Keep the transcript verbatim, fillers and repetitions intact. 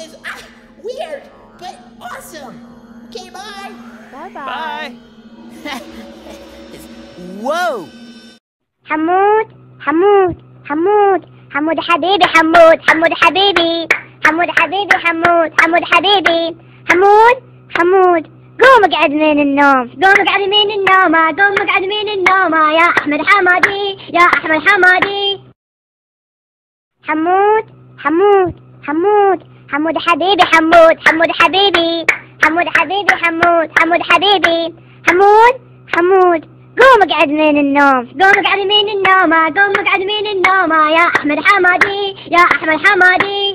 is ah, weird, but awesome. Okay, bye. Bye-bye. Bye. Whoa. حمود حمود حمود حمود حبيبي حمود حمود حبيبي حمود حبيبي حمود حمود حبيبي حمود حمود قوم اقعد من النوم قوم اقعد من النوم قوم اقعد من النوم يا احمد حمادي يا احمد حمادي حمود حمود حمود حمود حبيبي حمود حمود حبيبي حمود حبيبي حمود حمود حبيبي حمود حمود قوم اقعد من النوم قوم اقعد من النوم قوم اقعد من النوم يا احمد حمادي يا احمد حمادي